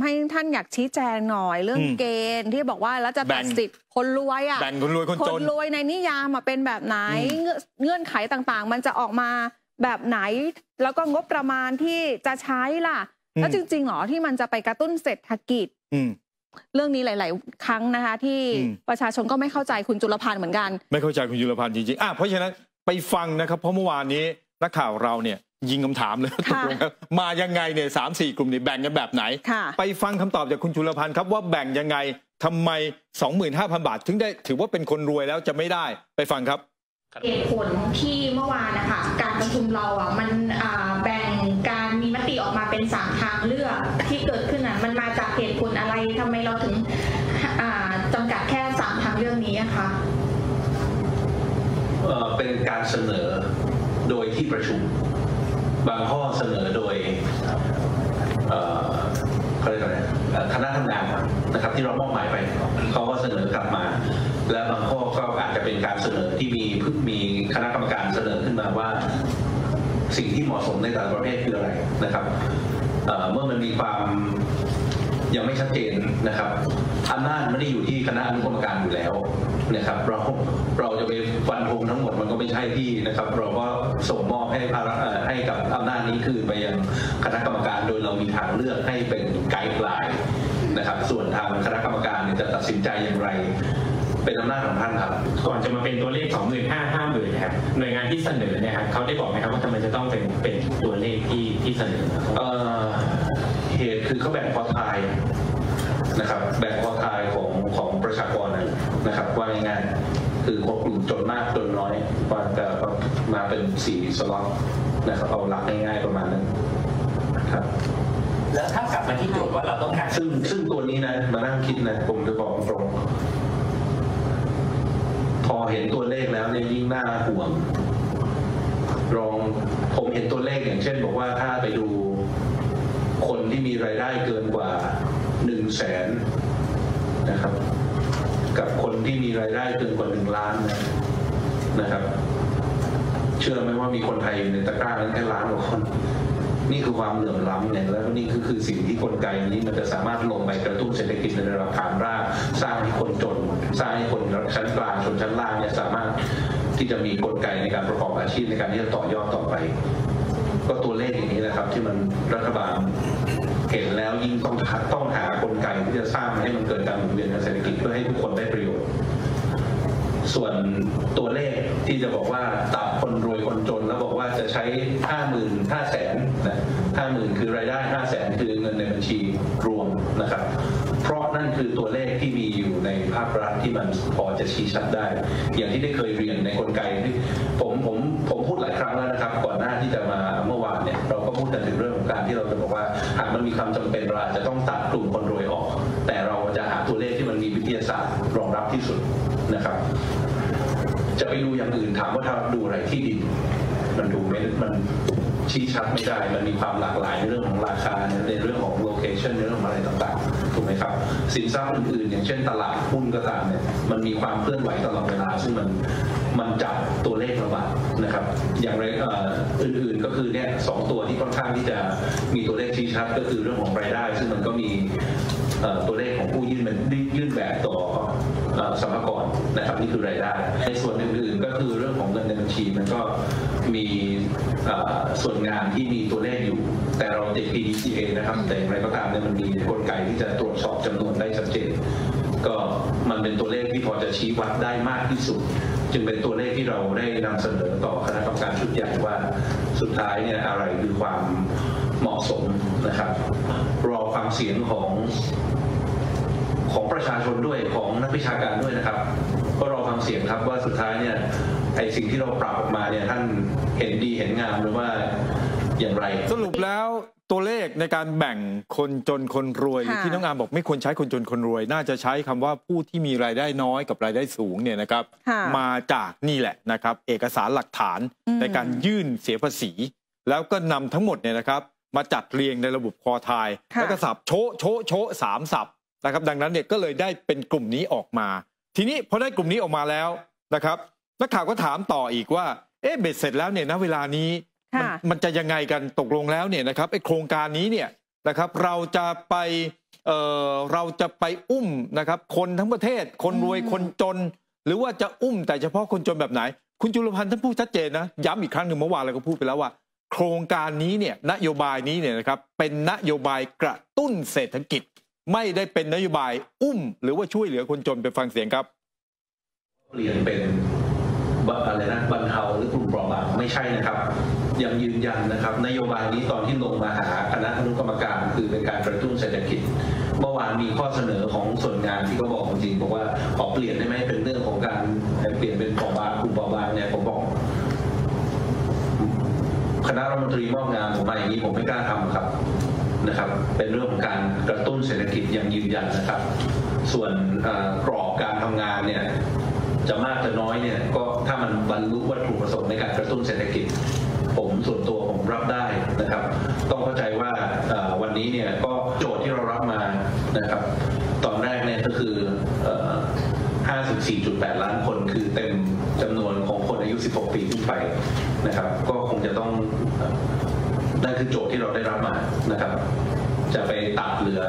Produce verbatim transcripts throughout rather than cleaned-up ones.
ให้ท่านอยากชี้แจงหน่อยเรื่องเกณฑ์ที่บอกว่าแล้วจะตัดสิทธิ์คนรวยอ่ะแบ่งคนรวยคนจนคนรวยในนิยามเป็นแบบไหนเงื่อนไขต่างๆมันจะออกมาแบบไหนแล้วก็งบประมาณที่จะใช้ล่ะแล้วจริงๆหรอที่มันจะไปกระตุ้นเศรษฐกิจเรื่องนี้หลายๆครั้งนะคะที่ประชาชนก็ไม่เข้าใจคุณจุลพันธ์เหมือนกันไม่เข้าใจคุณจุลพันธ์จริงๆอ่ะเพราะฉะนั้นไปฟังนะครับเพราะเมื่อวานนี้นักข่าวเราเนี่ยยิงคำถามเลยตกลงครับมายังไงเนี่ยสามสี่กลุ่มนี่แบ่งกันแบบไหนไปฟังคำตอบจากคุณจุลพันธ์ครับว่าแบ่งยังไงทำไม สองหมื่นห้าพัน บาทถึงได้ถือว่าเป็นคนรวยแล้วจะไม่ได้ไปฟังครับเหตุผลที่เมื่อวานนะคะการประชุมเราอ่ะมันแบ่งการมีมติออกมาเป็นสามทางเลือกที่เกิดขึ้นอ่ะมันมาจากเหตุผลอะไรทำไมเราถึงจำกัดแค่สามทางเลือกนี้คะเป็นการเสนอโดยที่ประชุมบางข้อเสนอโดยเขาเรียกอะไรคณะทำงานนะครับที่เรามอบหมายไปเขาก็เสนอกลับมาและบางข้อก็อาจจะเป็นการเสนอที่มีมีคณะกรรมการเสนอขึ้นมาว่าสิ่งที่เหมาะสมในแต่ละประเภทคืออะไรนะครับเมื่อมันมีความยังไม่ชัดเจนนะครับอำนาจไม่ได้อยู่ที่คณะอนุกรรมการอยู่แล้วนะครับเราเราจะไปฟันธงทั้งหมดมันก็ไม่ใช่ที่นะครับเราก็ส่งมอบให้ภาระให้กับอำนาจนี้คืนไปยังคณะกรรมการโดยเรามีทางเลือกให้เป็นไกด์ไลน์นะครับส่วนทางคณะกรรมการจะตัดสินใจอย่างไรเป็นอำนาจของท่านครับก่อนจะมาเป็นตัวเลข สองหมื่นห้าพัน ห้าหมื่น ครับหน่วยงานที่เสนอเนี่ยครับเขาได้บอกไหมครับว่าทำไมจะต้องเป็นเป็นตัวเลขที่ที่เสนอเอ่อเหตุคือเขาแบ่งพอทายนะครับแบ่งพอทายของของประชากรนะครับว่าง่ายๆคือคนกลุ่มจนมากจนน้อยว่าจะมาเป็นสี่สล็อตนะครับเอาหลักง่ายๆประมาณนั้นครับแล้วถ้ากลับมาที่โจทย์ว่าเราต้องการซึ่งซึ่งตัวนี้นะมานั่งคิดนะผมจะบอกตรงพอเห็นตัวเลขแล้วเนี่ยยิ่งน่าห่วงลองผมเห็นตัวเลขอย่างเช่นบอกว่าถ้าไปดูคนที่มีรายได้เกินกว่าหนึ่งแสนนะครับกับคนที่มีรายได้เกินกว่าหนึ่งล้านนะครับเชื่อไหมว่ามีคนไทยในตะกร้านั้นแค่ล้านกว่าคนนี่คือความเหลื่อมล้ำเนี่ยแล้วนี่คือคือสิ่งที่กลไกนี้มันจะสามารถลงไปกระตุ้นเศรษฐกิจในระดับฐานรากสร้างให้คนจนสร้างให้คนชั้นกลางชนชั้นล่างเนี่ยสามารถที่จะมีกลไกในการประกอบอาชีพในการที่จะต่อยอดต่อไปก็ตัวเลขอย่างนี้นะครับที่มันรัฐบาลเห็นแล้วยิ่งต้องต้องหากลไกที่จะสร้างให้มันเกิดการหมุนเวียนทางเศรษฐกิจเพื่อให้ทุกคนได้ประโยชน์ส่วนตัวเลขที่จะบอกว่าตัดคนรวยคนจนแล้วบอกว่าจะใช้ห้าหมื่นห้าแสนนะห้าหมื่นคือรายได้ห้าแสนคือเงินในบัญชีรวมนะครับเพราะนั่นคือตัวเลขที่มีอยู่ในภาครัฐที่มันพอจะชี้ชัดได้อย่างที่ได้เคยเรียนในกลไกที่ผมผมผมพูดหลายครั้งแล้วนะครับก่อนหน้าที่จะมาเมื่อวานเนี่ยเราก็พูดกันถึงเรื่องของการที่เราจะบอกว่าหากมันมีความจำเป็นเราอาจจะต้องตัดกลุ่มคนรวยออกแต่เราจะหาตัวเลขที่มันมีวิทยาศาสตร์รองรับที่สุดนะครับจะไปดูอย่างอื่นถามว่าถ้าดูอะไรที่ดินมันดูไม่มันชี้ชัดไม่ได้มันมีความหลากหลายในเรื่องของราคาในเรื่องของโลเคชันในเรื่องของอะไรต่างๆถูกไหมครับสินทรัพย์อื่นๆอย่างเช่นตลาดหุ้นก็ตามเนี่ยมันมีความเคลื่อนไหวตลอดเวลาซึ่งมันมันจับตัวเลขระบาดนะครับอย่างไรอื่นๆก็คือเนี่ยสองตัวที่ค่อนข้างที่จะมีตัวเลขชี้ชัดก็คือเรื่องของรายได้ซึ่งมันก็มีตัวเลขของผู้ยื่นมันยื่นแบบต่อสรรพากรนะครับนี่คือรายได้ในส่วนอื่นๆก็คือเรื่องของเงินในบัญชีมันก็มีส่วนงานที่มีตัวเลขอยู่แต่เราติด พี ดี ซี เอ นะครับแต่อย่างไรก็ตามเนี่ยมันมีกลไกที่จะตรวจสอบจำนวนได้ชัดเจนก็มันเป็นตัวเลขที่พอจะชี้วัดได้มากที่สุดจึงเป็นตัวเลขที่เราได้นำเสนอต่อคณะกรรมการชุดใหญ่ว่าสุดท้ายเนี่ยอะไรคือความเหมาะสมนะครับรอฟังเสียงของของประชาชนด้วยของนักวิชาการด้วยนะครับก็รอฟังเสียงครับว่าสุดท้ายเนี่ยไอ้สิ่งที่เราปรับออกมาเนี่ยท่านเห็นดีเห็นงามหรือว่าอย่างไรสรุปแล้วตัวเลขในการแบ่งคนจนคนรวยที่น้องอามบอกไม่ควรใช้คนจนคนรวยน่าจะใช้คำว่าผู้ที่มีรายได้น้อยกับรายได้สูงเนี่ยนะครับมาจากนี่แหละนะครับเอกสารหลักฐานในการยื่นเสียภาษีแล้วก็นำทั้งหมดเนี่ยนะครับมาจัดเรียงในระบบคอทายแล้วก็สับโชโชโชสามสับนะครับดังนั้นเนี่ยก็เลยได้เป็นกลุ่มนี้ออกมาทีนี้พอได้กลุ่มนี้ออกมาแล้วนะครับนักข่าวก็ถามต่ออีกว่าเอ๊ะเบ็ดเสร็จแล้วเนี่ยณเวลานี้มันมันจะยังไงกันตกลงแล้วเนี่ยนะครับไอ้โครงการนี้เนี่ยนะครับเราจะไปเอ่อเราจะไปอุ้มนะครับคนทั้งประเทศคนรวยคนจนหรือว่าจะอุ้มแต่เฉพาะคนจนแบบไหนคุณจุลพันธ์ท่านพูดชัดเจนนะย้ำอีกครั้งหนึ่งเมื่อวานเราก็พูดไปแล้วว่าโครงการนี้เนี่ยนโยบายนี้เนี่ยนะครับเป็นนโยบายกระตุ้นเศรษฐกิจไม่ได้เป็นนโยบายอุ้มหรือว่าช่วยเหลือคนจนไปฟังเสียงครับเปลี่ยนเป็นอะไรนะบรรเทาหรือกลุ่มเปราะบางไม่ใช่นะครับยังยืนยันนะครับนโยบายนี้ตอนที่ลงมาหาคณะอนุกรรมการคือเป็นการกระตุ้นเศรษฐกิจเมื่อวานมีข้อเสนอของส่วนงานที่เขาบอกจริงบอกว่าขอเปลี่ยนได้ไหมเป็นเรื่องของการเปลี่ยนเป็นเปราะบางกลุ่มเปราะบางเนี่ยผมบอกคณะรัฐมนตรีมอบงานผมมาอย่างนี้ผมไม่กล้าทำครับนะครับเป็นเรื่องของการกระตุ้นเศรษฐกิจอย่างยืนยันนะครับส่วนกรอบการทำงานเนี่ยจะมากจะน้อยเนี่ยก็ถ้ามันบรรลุวัตถุประสงค์ในการกระตุ้นเศรษฐกิจผมส่วนตัวผมรับได้นะครับต้องเข้าใจว่าวันนี้เนี่ยก็โจทย์ที่เรารับมานะครับตอนแรกเนี่ยก็คือ ห้าสิบสี่จุดแปด ล้านคนคือเต็มจำนวนของคนอายุสิบหกปีขึ้นไปนะครับก็คงจะต้องนั่นคือโจทย์ที่เราได้รับมานะครับจะไปตัดเหลือ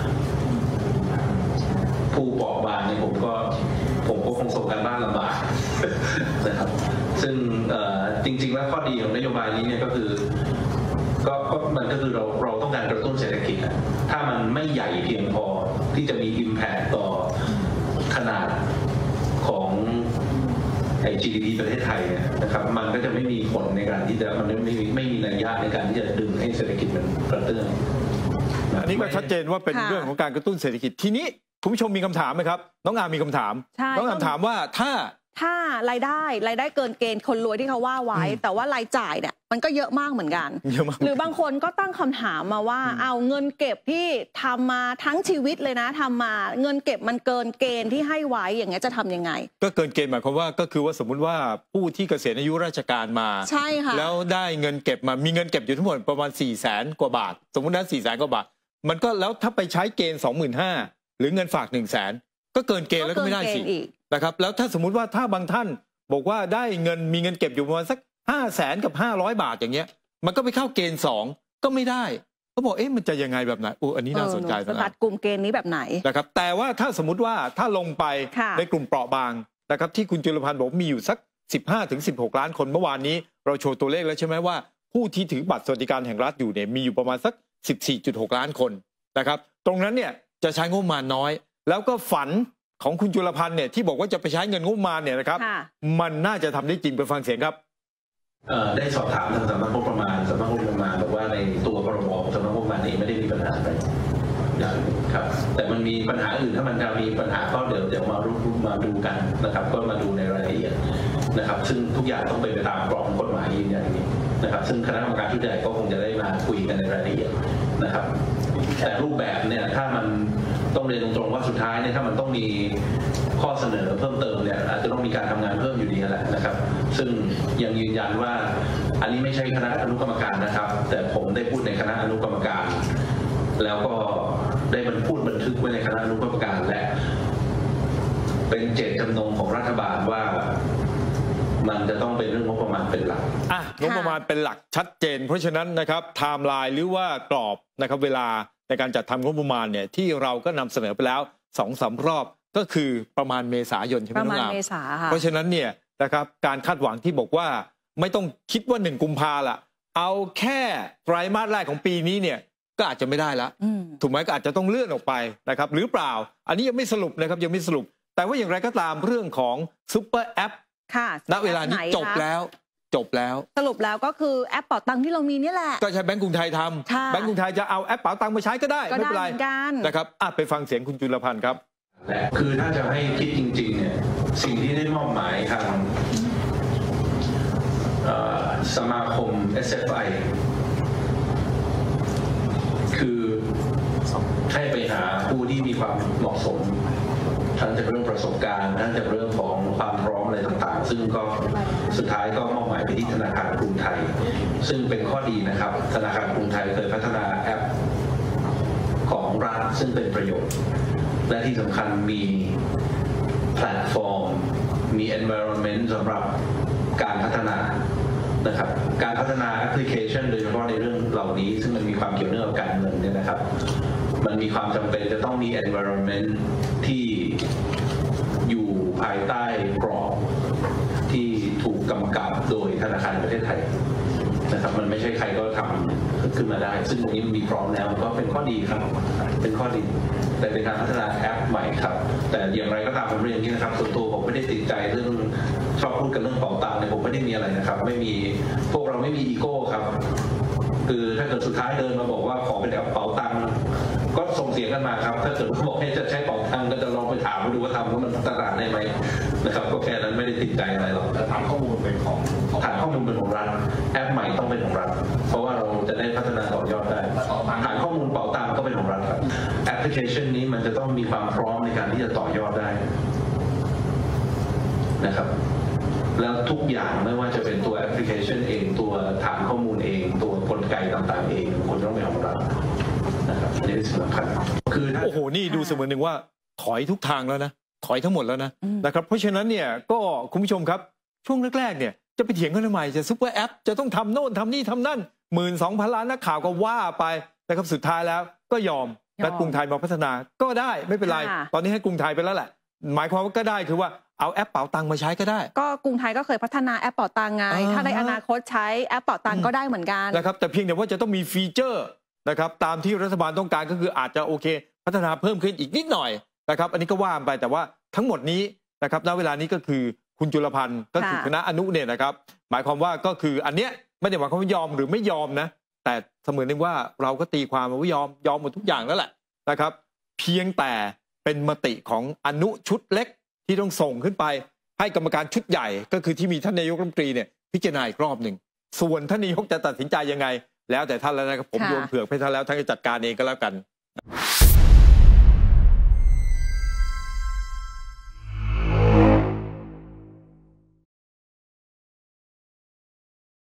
ผู้เปราะบางเนี่ยผมก็ผมก็คงส่งการบ้านลำบากนะครับซึ่งจริงๆแล้วข้อดีของนโยบายนี้เนี่ยก็คือก็มันก็คือเราเราต้องการกระตุ้นเศรษฐกิจถ้ามันไม่ใหญ่เพียงพอที่จะมี impact ต่อขนาดของไอ้ จี ดี พี ประเทศไทยเนี่ยนะครับมันก็จะไม่มีผลในการที่จะมันไม่มีไม่มีนัยยะในการที่จะดึงให้เศรษฐกิจมันกระเตื้องอันนี้ก็ชัดเจนว่าเป็นเรื่องของการกระตุ้นเศรษฐกิจทีนี้คุณผู้ชมมีคำถามไหมครับน้องอามีคำถามน้องอาถามว่าถ้าถ้ารายได้รายได้เกินเกณฑ์คนรวยที่เขาว่าไว้แต่ว่ารายจ่ายเนี่ยมันก็เยอะมากเหมือนกันหรือบางคนก็ตั้งคำถามมาว่าเอาเงินเก็บที่ทำมาทั้งชีวิตเลยนะทำมาเงินเก็บมันเกินเกณฑ์ที่ให้ไว้อย่างเงี้ยจะทำยังไงก็เกินเกณฑ์หมายความว่าก็คือว่าสมมุติว่าผู้ที่เกษียณอายุราชการมาใช่ค่ะแล้วได้เงินเก็บมามีเงินเก็บอยู่ทั้งหมดประมาณสี่แสนกว่าบาทสมมุตินั้นสี่แสนกว่าบาทมันก็แล้วถ้าไปใช้เกณฑ์สองหมื่นห้าหรือเงินฝากหนึ่งแสนก็เกินเกณฑ์แล้วก็ไม่ได้สินะครับแล้วถ้าสมมุติว่าถ้าบางท่านบอกว่าได้เงินมีเงินเก็บอยู่ประมาณสักห้าแสนกับห้าร้อยบาทอย่างเงี้ยมันก็ไปเข้าเกณฑ์สองก็ไม่ได้เขาบอกเอ๊ะมันจะยังไงแบบไหนโอ้อันนี้น่าสนใจนะตัดกลุ่มเกณฑ์นี้แบบไหนนะครับแต่ว่าถ้าสมมติว่าถ้าลงไปในกลุ่มเปราะบางนะครับที่คุณจุลพันธ์บอกมีอยู่สัก สิบห้าถึงสิบหก ล้านคนเมื่อวานนี้เราโชว์ตัวเลขแล้วใช่ไหมว่าผู้ที่ถือบัตรสวัสดิการแห่งรัฐอยู่เนี่ยมีอยู่ประมาณสัก สิบสี่จุดหก ล้านคนนะครับตรงนั้นเนี่ยจะใช้งบประมาณน้อยแล้วก็ฝันของคุณจุลพันธ์เนี่ยที่บอกว่าจะไปใช้เงินงบประมาณเนี่ยนะครับมันน่าจะทำได้จริงไปฟังเสียงครับได้สอบถามทางสำนักงบประมาณสำนักงบประมาณบอกว่าในตัวพรบสำนักงบประมาณนี้ไม่ได้มีปัญหาอะไรอย่างครับแต่มันมีปัญหาอื่นถ้ามันจะมีปัญหาก็เดี๋ยวเดี๋ยวมารู้มาดูกันนะครับก็มาดูในรายละเอียดนะครับซึ่งทุกอย่างต้องเป็นไปตามกรอบกฎหมายอย่างนี้นะครับซึ่งคณะกรรมการชุดใหญ่ก็คงจะได้มาคุยกันในรายละเอียดนะครับแต่รูปแบบเนี่ยถ้ามันต้องเรียนตรงๆว่าสุดท้ายเนี่ยถ้ามันต้องมีข้อเสนอเพิ่มเติมเนี่ยอาจจะต้องมีการทำงานเพิ่มอยู่ดีแหละนะครับซึ่งยังยืนยันว่าอันนี้ไม่ใช่คณะอนุกรรมการนะครับแต่ผมได้พูดในคณะอนุกรรมการแล้วก็ได้บันพูดบันทึกไว้ในคณะอนุกรรมการและเป็นเจตจำนงของรัฐบาลว่ามันจะต้องเป็นเรื่องงบประมาณเป็นหลักอ่ะงบประมาณเป็นหลักชัดเจนเพราะฉะนั้นนะครับไทม์ไลน์หรือว่ากรอบนะครับเวลาในการจัดทำงบประมาณเนี่ยที่เราก็นำเสนอไปแล้ว สองสาม รอบก็คือประมาณเมษายนใช่ไหมประมาณเมษาค่ะเพราะฉะนั้นเนี่ยนะครับการคาดหวังที่บอกว่าไม่ต้องคิดว่าหนึ่งกุมภาละเอาแค่ไตรมาสแรกของปีนี้เนี่ยก็อาจจะไม่ได้ละถูกไหมก็อาจจะต้องเลื่อนออกไปนะครับหรือเปล่าอันนี้ยังไม่สรุปนะครับยังไม่สรุปแต่ว่าอย่างไรก็ตามเรื่องของซุปเปอร์แอปณเวลานี้จบแล้วจบแล้วสรุปแล้วก็คือแอปเป๋าตังค์ที่เรามีนี่แหละก็ใช้แบงก์กรุงไทยทำแบงก์กรุงไทยจะเอาแอปเป๋าตังค์มาใช้ก็ได้ไม่เป็นไรนะครับอ่ะไปฟังเสียงคุณจุลพันธ์ครับและคือถ้าจะให้คิดจริงๆเนี่ยสิ่งที่ได้มอบหมายทางสมาคม เอส เอฟ ไอ คือให้ไปหาผู้ที่มีความเหมาะสมทั้งจากเรื่องประสบการณ์ทั้งจากเรื่องของความพร้อมอะไรต่างๆซึ่งก็สุดท้ายก็มอบหมายไปที่ธนาคารกรุงไทยซึ่งเป็นข้อดีนะครับธนาคารกรุงไทยเคยพัฒนาแอปของรัฐซึ่งเป็นประโยชน์และที่สำคัญมีแพลตฟอร์มมี environment สำหรับการพัฒนานะครับการพัฒนาแอปพลิเคชันโดยเฉพาะในเรื่องเหล่านี้ซึ่งมันมีความเกี่ยวเนื่องกับการเงินเนี่ยนะครับมันมีความจำเป็นจะต้องมี environment ที่อยู่ภายใต้กรอบที่ถูกกำกับโดยธนาคารประเทศไทยนะครับมันไม่ใช่ใครก็ทำขึ้นมาได้ซึ่งตรงนี้มันมีพร้อมแล้วก็เป็นข้อดีครับเป็นข้อดีแต่เป็นการพัฒนาแอปใหม่ครับแต่อย่างไรก็ตามผมเรียนอย่างนี้นะครับส่วนตัวผมไม่ได้ติดใจเรื่องชอบพูดกันเรื่องเป๋าตังค์เนี่ยผมไม่ได้มีอะไรนะครับไม่มีพวกเราไม่มีอีโก้ครับคือถ้าเกิดสุดท้ายเดินมาบอกว่าขอเป็นแอปเป๋าตังค์ก็ส่งเสียงกันมาครับถ้าเกิดเขาบอกให้จะใช้เป๋าตังค์ก็จะลองไปถามดูว่าทำว่ามันพัฒนาได้ไหมนะครับก็แค่นั้นไม่ได้ติดใจอะไรหรอกฐานข้อมูลเป็นของฐานข้อมูลเป็นของรัฐแอปใหม่ต้องเป็นของรัฐเพราะว่าเราจะได้พัฒนาต่อยอดได้ฐานข้อมูลเป๋าตังค์ก็เป็นของรัฐครับแอปพลิเคชันนี้มันจะต้องมีความพร้อมในการที่จะต่อยอดได้นะครับแล้วทุกอย่างไม่ว่าจะเป็นตัวแอปพลิเคชันเองตัวฐานข้อมูลเองตัวกลไกต่างๆเองควรต้องเป็นของรัฐนะครับนี่เป็นสิ่งสำคัญคือโอ้โหนี่ดูเสมือนหนึ่งว่าถอยทุกทางแล้วนะถอยทั้งหมดแล้วนะนะครับเพราะฉะนั้นเนี่ยก็คุณผู้ชมครับช่วงแรกๆเนี่ยจะไปเถียงกันทำไมจะซุปเปอร์แอปจะต้องทำโน่นทำนี่ทำนั่นหมื่นสองพันล้านนักข่าวก็ว่าไปนะครับสุดท้ายแล้วก็ยอมรัฐกรุงไทยมาพัฒนาก็ได้ไม่เป็นไรตอนนี้ให้กรุงไทยไปแล้วแหละหมายความว่าก็ได้คือว่าเอาแอปเป๋าตังค์มาใช้ก็ได้ก็กรุงไทยก็เคยพัฒนาแอปเป๋าตังค์ไงถ้าในอนาคตใช้แอปเป๋าตังค์ก็ได้เหมือนกันนะครับแต่เพียงแต่ว่าจะต้องมีฟีเจอร์นะครับตามที่รัฐบาลต้องการก็คืออาจจะโอเคพัฒนาเพิ่มขึ้นอีกนิดหน่อยนะครับอันนี้ก็ว่าไปแต่ว่าทั้งหมดนี้นะครับณเวลานี้ก็คือคุณจุลพันธ์ก็คือคณะอนุเนี่ยนะครับหมายความว่าก็คืออันเนี้ยไม่ได้หมายความว่ายอมหรือไม่ยอมนะแต่เสมือนนึงว่าเราก็ตีความว่ายอมยอมหมดทุกอย่างแล้วแหละนะครับเพียงแต่เป็นมติของอนุชุดเล็กที่ต้องส่งขึ้นไปให้กรรมการชุดใหญ่ก็คือที่มีท่านนายกรัฐมนตรีเนี่ยพิจารณาอีกรอบหนึ่งส่วนท่านนายกจะตัดสินใจยังไงแล้วแต่ท่านแล้วนะครับผมโยนเผือกให้ท่านแล้วท่านจะจัดการเองก็แล้วกัน